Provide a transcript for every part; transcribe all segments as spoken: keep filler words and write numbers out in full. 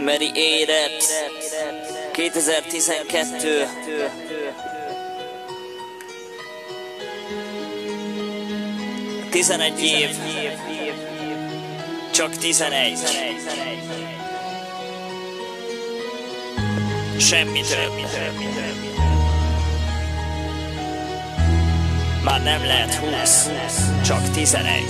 Meri élet kétezer-tizenkettő. Tizenegy év, csak tizenegy. Semmi több. Már nem lehet húsz, csak tizenegy.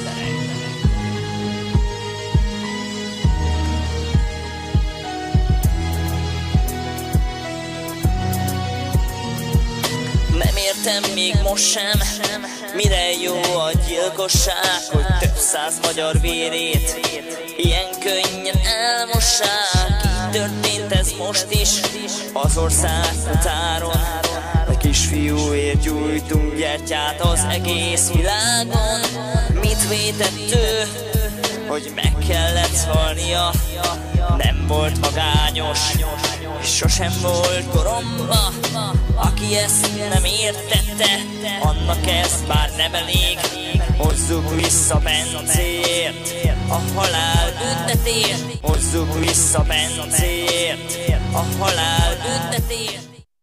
Nem értem még most sem, mire jó a gyilkosság, hogy több száz magyar vérét ilyen könnyen elmossák. Így történt ez most is az ország határon. A kisfiúért gyújtunk gyertyát az egész világon. Mit vétett ő, hogy meg kellett halnia? Nem volt magányos, és sosem volt koromba. Aki ezt nem értette, annak ez már nem elég. Hozzuk vissza Bencért a halál büntetést. Hozzuk vissza Bencért a halál büntetést.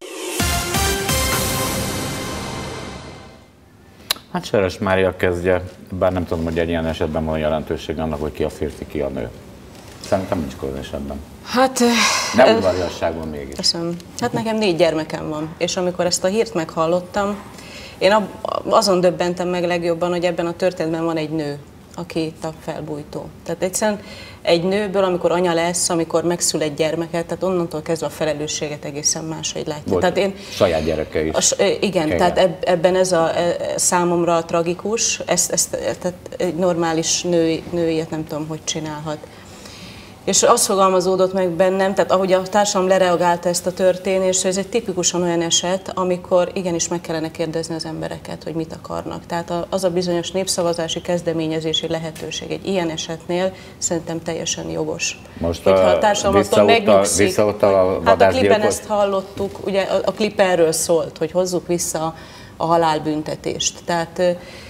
Hát Seres Mária kezdje, bár nem tudom, hogy egy ilyen esetben van jelentőség annak, hogy ki a férfi, ki a nő. Szerintem nincs különösebben. Hát... Nem udvariasságban mégis. Köszönöm. Hát nekem négy gyermekem van, és amikor ezt a hírt meghallottam, én azon döbbentem meg legjobban, hogy ebben a történetben van egy nő, aki itt a felbújtó. Tehát egyszerűen egy nőből, amikor anya lesz, amikor megszül egy gyermeket, tehát onnantól kezdve a felelősséget egészen máshogy látja. Volt tehát én, saját gyereke is. A, igen, Kényen. Tehát ebben ez a e, számomra tragikus, ezt, ezt, tehát egy normális nő, nő ilyet nem tudom, hogy csinálhat. És az fogalmazódott meg bennem, tehát ahogy a társam lereagálta ezt a történést, ez egy tipikusan olyan eset, amikor igenis meg kellene kérdezni az embereket, hogy mit akarnak. Tehát az a bizonyos népszavazási kezdeményezési lehetőség egy ilyen esetnél szerintem teljesen jogos. Most hogyha a társam attól megnyugszik, a hát a klipben ezt hallottuk, ugye a, a klip erről szólt, hogy hozzuk vissza a halálbüntetést. Tehát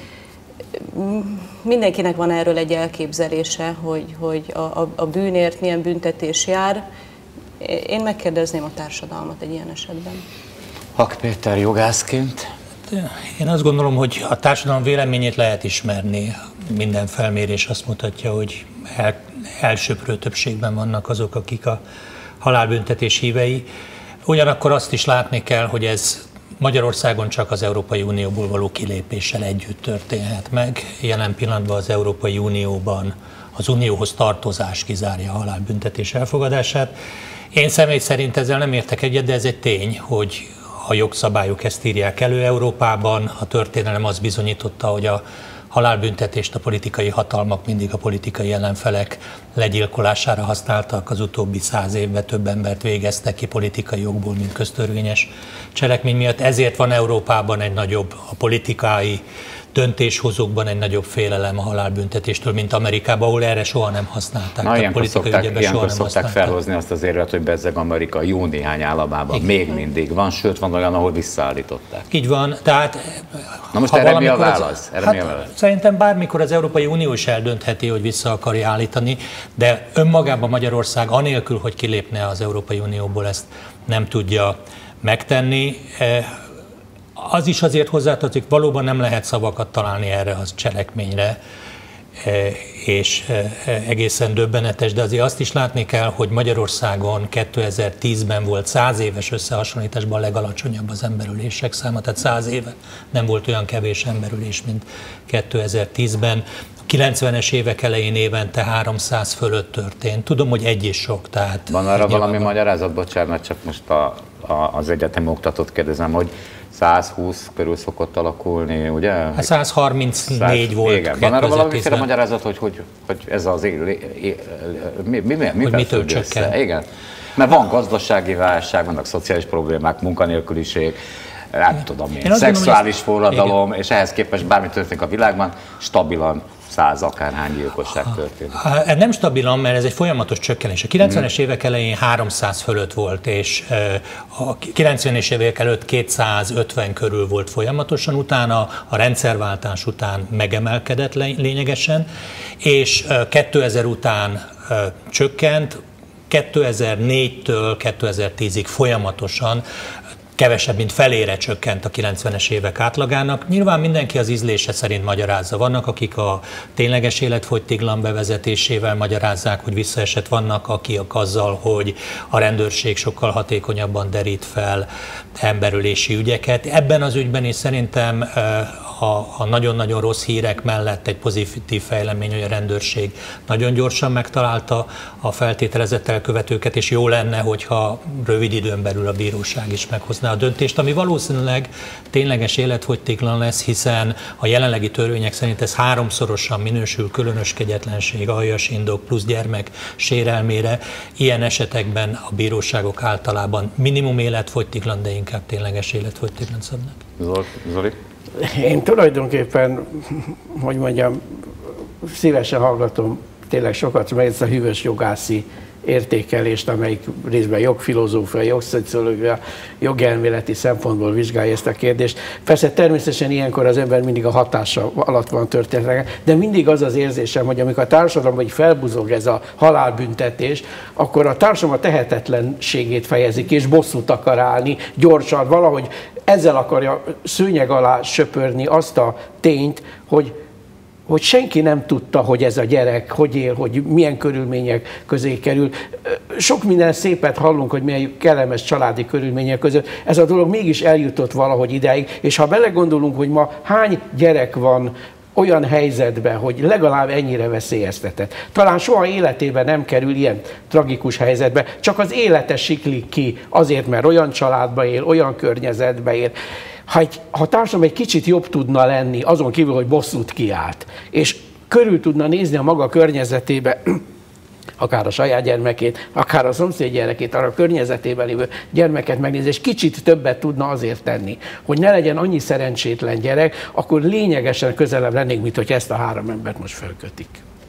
mindenkinek van erről egy elképzelése, hogy, hogy a, a, a bűnért milyen büntetés jár. Én megkérdezném a társadalmat egy ilyen esetben. Hak Péter jogászként? Én azt gondolom, hogy a társadalom véleményét lehet ismerni. Minden felmérés azt mutatja, hogy el, elsöprő többségben vannak azok, akik a halálbüntetés hívei. Ugyanakkor azt is látni kell, hogy ez Magyarországon csak az Európai Unióból való kilépéssel együtt történhet meg. Jelen pillanatban az Európai Unióban az unióhoz tartozás kizárja a halálbüntetés elfogadását. Én személy szerint ezzel nem értek egyet, de ez egy tény, hogy a jogszabályok ezt írják elő Európában. A történelem azt bizonyította, hogy a halálbüntetést a politikai hatalmak mindig a politikai ellenfelek legyilkolására használtak. Az utóbbi száz évben több embert végeztek ki politikai jogból, mint köztörvényes cselekmény miatt. Ezért van Európában egy nagyobb, a politikai döntéshozókban egy nagyobb félelem a halálbüntetéstől, mint Amerikában, ahol erre soha nem használták. Na, ilyenkor szokták, ilyenkor szokták felhozni azt az érvet, hogy bezzeg Amerika jó néhány államában igen. Még mindig van, sőt van olyan, ahol visszaállították. Így van, tehát... Na most erre mi a válasz? Erre hát, mi a válasz? Szerintem bármikor az Európai Unió is eldöntheti, hogy vissza akarja állítani, de önmagában Magyarország anélkül, hogy kilépne az Európai Unióból, ezt nem tudja megtenni. Az is azért hozzátartozik, valóban nem lehet szavakat találni erre a cselekményre, és egészen döbbenetes, de azért azt is látni kell, hogy Magyarországon kétezer-tízben volt száz éves összehasonlításban a legalacsonyabb az emberölések száma, tehát száz éve nem volt olyan kevés emberölés, mint kétezer-tízben. A kilencvenes évek elején évente háromszáz fölött történt. Tudom, hogy egy is sok, tehát... Van arra valami magyarázat, bocsánat, csak most a, a, az egyetemi oktatót kérdezem, hogy száz húsz körül szokott alakulni, ugye? Hát száz harmincnégy száz, volt. Igen. Van arra valamiféle magyarázat, hogy, hogy, hogy ez az él, él, mi, mi, mi, mi mitől csökken? Igen. Mert van gazdasági válság, vannak szociális problémák, munkanélküliség, nem tudom én, szexuális gondolom, forradalom, igen. És ehhez képest bármi történik a világban, stabilan száz akárhány gyilkosság történik. Nem stabilan, mert ez egy folyamatos csökkenés. A kilencvenes hmm. évek elején háromszáz fölött volt, és a kilencvenes évek előtt kétszázötven körül volt folyamatosan, utána a rendszerváltás után megemelkedett lényegesen, és kétezer után csökkent, kétezer-négytől kétezer-tízig folyamatosan kevesebb, mint felére csökkent a kilencvenes évek átlagának. Nyilván mindenki az ízlése szerint magyarázza. Vannak, akik a tényleges életfogytiglan bevezetésével magyarázzák, hogy visszaesett, vannak, akik azzal, hogy a rendőrség sokkal hatékonyabban derít fel emberölési ügyeket. Ebben az ügyben is szerintem a nagyon-nagyon rossz hírek mellett egy pozitív fejlemény, hogy a rendőrség nagyon gyorsan megtalálta a feltételezett elkövetőket, és jó lenne, hogyha rövid időn belül a bíróság is meghozná a döntést, ami valószínűleg tényleges életfogytiglan lesz, hiszen a jelenlegi törvények szerint ez háromszorosan minősül, különös kegyetlenség, aljas indok plusz gyermek sérelmére. Ilyen esetekben a bíróságok általában minimum életfogytiglan, de inkább tényleges életfogytiglan szabnak. Zoli? Én tulajdonképpen, hogy mondjam, szívesen hallgatom tényleg sokat, mert ez a hűvös jogászi értékelést, amelyik részben jogfilozófia, jogszociológia, jogelméleti szempontból vizsgálja ezt a kérdést. Persze természetesen ilyenkor az ember mindig a hatása alatt van történetek, de mindig az az érzésem, hogy amikor a társadalomban felbuzog ez a halálbüntetés, akkor a társadalom a tehetetlenségét fejezi ki, és bosszút akar állni, gyorsan, valahogy ezzel akarja szőnyeg alá söpörni azt a tényt, hogy hogy senki nem tudta, hogy ez a gyerek hogy él, hogy milyen körülmények közé kerül. Sok minden szépet hallunk, hogy milyen kellemes családi körülmények között. Ez a dolog mégis eljutott valahogy ideig, és ha belegondolunk, hogy ma hány gyerek van olyan helyzetben, hogy legalább ennyire veszélyeztetett. Talán soha életében nem kerül ilyen tragikus helyzetbe, csak az élete siklik ki azért, mert olyan családba él, olyan környezetbe él. Ha, egy, ha a társadalom egy kicsit jobb tudna lenni, azon kívül, hogy bosszút kiállt, és körül tudna nézni a maga környezetébe, akár a saját gyermekét, akár a szomszéd gyerekét, arra a környezetében lévő gyermeket megnézni, és kicsit többet tudna azért tenni, hogy ne legyen annyi szerencsétlen gyerek, akkor lényegesen közelebb lennénk, mint hogy ezt a három embert most felkötik.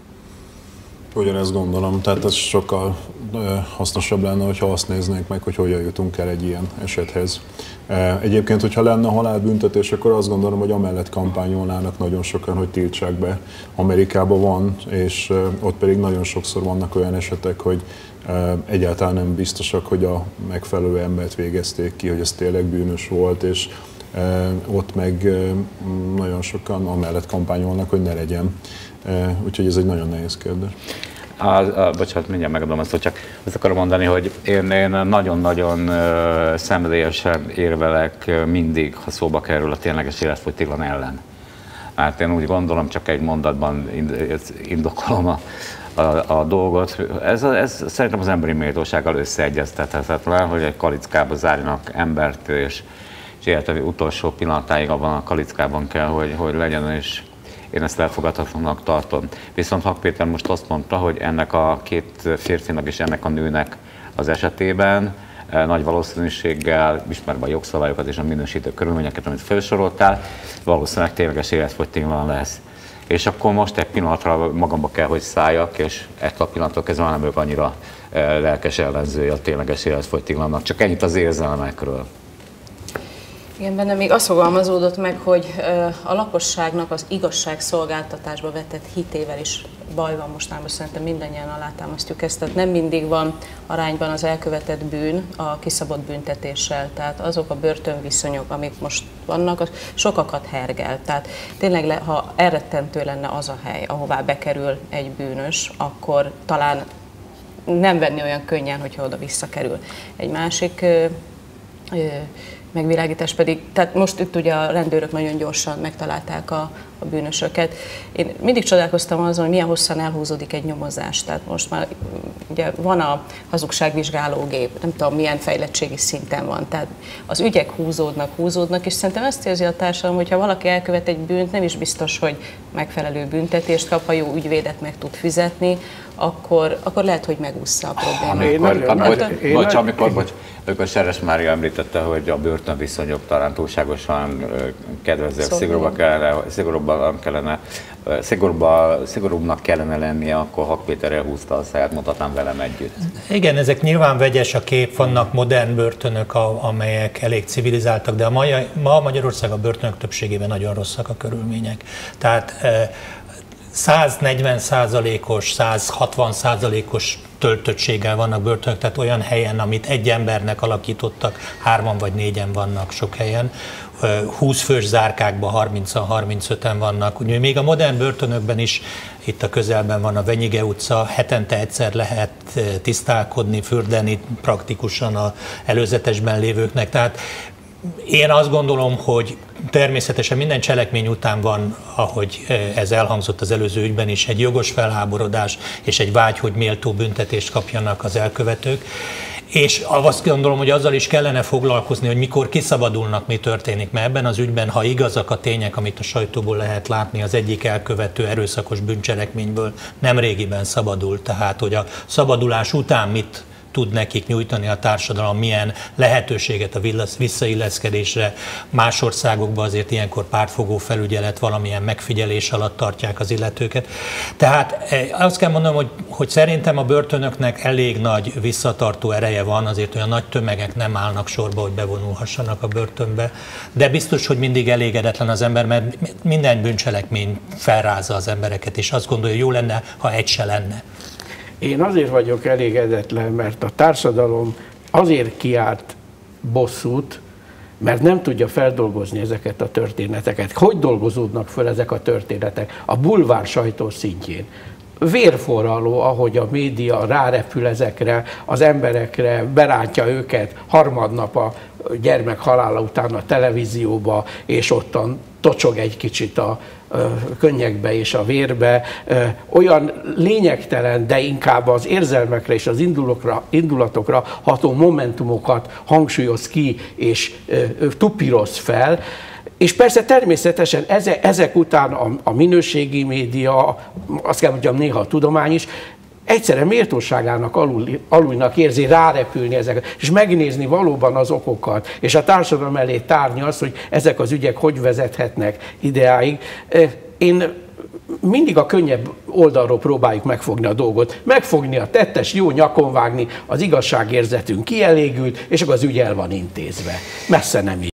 Ugyanezt gondolom, tehát ez sokkal hasznosabb lenne, hogyha azt néznénk meg, hogy hogyan jutunk el egy ilyen esethez. Egyébként, hogyha lenne halálbüntetés, akkor azt gondolom, hogy amellett kampányolnának nagyon sokan, hogy tiltsák be. Amerikában van, és ott pedig nagyon sokszor vannak olyan esetek, hogy egyáltalán nem biztosak, hogy a megfelelő embert végezték ki, hogy ez tényleg bűnös volt, és ott meg nagyon sokan amellett kampányolnak, hogy ne legyen. Úgyhogy ez egy nagyon nehéz kérdés. A, a, bocsánat, mindjárt megadom azt, hogy csak azt akarom mondani, hogy én, én nagyon-nagyon uh, szenvedélyesen érvelek mindig, ha szóba kerül a tényleges életfogytiglan ellen. Hát én úgy gondolom, csak egy mondatban indokolom a, a, a dolgot. Ez, ez szerintem az emberi méltósággal összeegyeztethetetlen, hogy egy kalickába zárjanak embert, és, és élete utolsó pillanatáig abban a kalickában kell, hogy, hogy legyen, és én ezt elfogadhatónak tartom. Viszont Hak Péter most azt mondta, hogy ennek a két férfinak és ennek a nőnek az esetében nagy valószínűséggel, ismerve a jogszabályokat és a minősítő körülményeket, amit felsoroltál, valószínűleg tényleges életfogytiglan lesz. És akkor most egy pillanatra magamba kell, hogy szálljak, és ettől a pillanattól kezdve nem vagyok annyira lelkes ellenzője a tényleges életfogytiglannak. Csak ennyit az érzelmekről. Igen, bennem még azt fogalmazódott meg, hogy a lakosságnak az igazságszolgáltatásba vetett hitével is baj van mostanában, szerintem mindannyian alátámasztjuk ezt, tehát nem mindig van arányban az elkövetett bűn a kiszabott büntetéssel, tehát azok a börtönviszonyok, amik most vannak, az sokakat hergel, tehát tényleg, ha elrettentő lenne az a hely, ahová bekerül egy bűnös, akkor talán nem venni olyan könnyen, hogyha oda visszakerül. Egy másik ö, ö, megvilágítás pedig, tehát most itt ugye a rendőrök nagyon gyorsan megtalálták a, a bűnösöket. Én mindig csodálkoztam azon, hogy milyen hosszan elhúzódik egy nyomozás. Tehát most már ugye van a hazugságvizsgálógép, nem tudom milyen fejlettségi szinten van. Tehát az ügyek húzódnak, húzódnak, és szerintem ezt érzi a társadalom, hogyha valaki elkövet egy bűnt, nem is biztos, hogy megfelelő büntetést kap, ha jó ügyvédet meg tud fizetni, akkor, akkor lehet, hogy megúszza a problémát. Amikor, amikor, bocs, amikor, bocs, amikor Seres Mária említette, hogy a börtönviszonyok talán túlságosan kedvezőek, szóval szigorúbbak kellene, szigorúbban kellene, szigorúbban, szigorúbbnak kellene lennie, akkor Hak Péter elhúzta a száját, mondhatnám velem együtt. Igen, ezek nyilván vegyes a kép, vannak modern börtönök, amelyek elég civilizáltak, de a ma, ma Magyarország a börtönök többségében nagyon rosszak a körülmények. Tehát száznegyven százalékos, száz hatvan százalékos töltöttséggel vannak börtönök, tehát olyan helyen, amit egy embernek alakítottak, hárman vagy négyen vannak sok helyen. húsz fős zárkákban harmincan, harmincöten vannak. Ugye még a modern börtönökben is, itt a közelben van a Venyige utca, hetente egyszer lehet tisztálkodni, fürdeni praktikusan az előzetesben lévőknek. Tehát én azt gondolom, hogy természetesen minden cselekmény után van, ahogy ez elhangzott az előző ügyben is, egy jogos felháborodás és egy vágy, hogy méltó büntetést kapjanak az elkövetők. És azt gondolom, hogy azzal is kellene foglalkozni, hogy mikor kiszabadulnak, mi történik, mert ebben az ügyben, ha igazak a tények, amit a sajtóból lehet látni, az egyik elkövető erőszakos bűncselekményből nemrégiben szabadult, tehát hogy a szabadulás után mit tud nekik nyújtani a társadalom, milyen lehetőséget a visszailleszkedésre. Más országokban azért ilyenkor pártfogó felügyelet, valamilyen megfigyelés alatt tartják az illetőket. Tehát azt kell mondanom, hogy, hogy szerintem a börtönöknek elég nagy visszatartó ereje van, azért olyan nagy tömegek nem állnak sorba, hogy bevonulhassanak a börtönbe, de biztos, hogy mindig elégedetlen az ember, mert minden bűncselekmény felrázza az embereket, és azt gondolja, hogy jó lenne, ha egy se lenne. Én azért vagyok elégedetlen, mert a társadalom azért kiált bosszút, mert nem tudja feldolgozni ezeket a történeteket. Hogy dolgozódnak föl ezek a történetek? A bulvár sajtó szintjén. Vérforraló, ahogy a média rárepül ezekre az emberekre, berántja őket harmadnap a gyermek halála után a televízióba, és ottan tocsog egy kicsit a könnyekbe és a vérbe, olyan lényegtelen, de inkább az érzelmekre és az indulatokra ható momentumokat hangsúlyoz ki és tupíroz fel. És persze természetesen ezek után a, a minőségi média, azt kell mondjam néha a tudomány is, egyszerűen méltóságának alul, alulnak érzi rárepülni ezeket, és megnézni valóban az okokat, és a társadalom elé tárni azt, hogy ezek az ügyek hogy vezethetnek ideáig. Én mindig a könnyebb oldalról próbáljuk megfogni a dolgot, megfogni a tettes, jó nyakon vágni, az igazságérzetünk kielégült, és akkor az ügy el van intézve. Messze nem így.